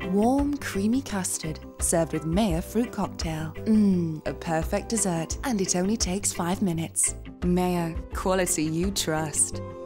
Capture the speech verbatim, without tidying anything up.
Warm, creamy custard, served with Maya fruit cocktail. Mmm, a perfect dessert, and it only takes five minutes. Maya, quality you trust.